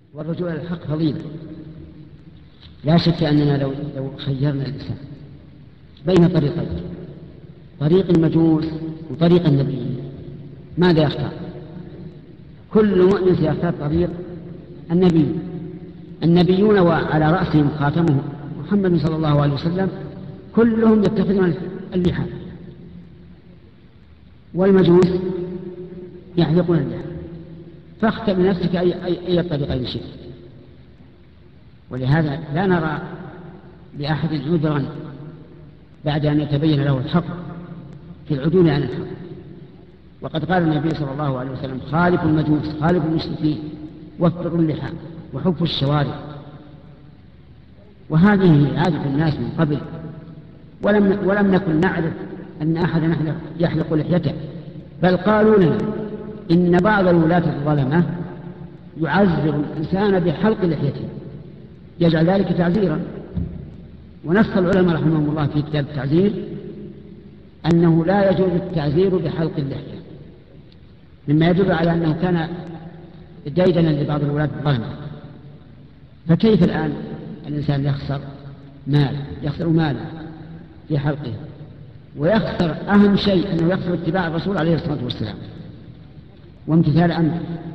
والرجوع إلى الحق فضيلة. لا شك أننا لو خيرنا الإنسان بين طريقين، طريق المجوس وطريق النبي، ماذا يختار؟ كل مؤمن سيختار طريق النبي. النبيون وعلى رأسهم خاتمه محمد صلى الله عليه وسلم كلهم يتخذون اللحى، والمجوس يحلقون اللحى. فاختر بنفسك أي الطريقين شئت. ولهذا لا نرى لأحد عذرا بعد أن يتبين له الحق في العدول عن الحق. وقد قال النبي صلى الله عليه وسلم: خالف المجوس، خالف المشركين، وفروا اللحى وحفوا الشوارع. وهذه عادة الناس من قبل، ولم نكن نعرف أن أحدا يحلق لحيته، بل قالوا لنا إن بعض الولاة الظلمة يعذر الإنسان بحلق لحيته، يجعل ذلك تعزيرا. ونص العلماء رحمهم الله في كتاب التعزير أنه لا يجوز التعزير بحلق اللحية، مما يدل على أنه كان ديدنا لبعض الولاة الظلمة. فكيف الآن الإنسان يخسر ماله في حلقه، ويخسر أهم شيء أنه يخسر اتباع الرسول عليه الصلاة والسلام وامتثال أمره.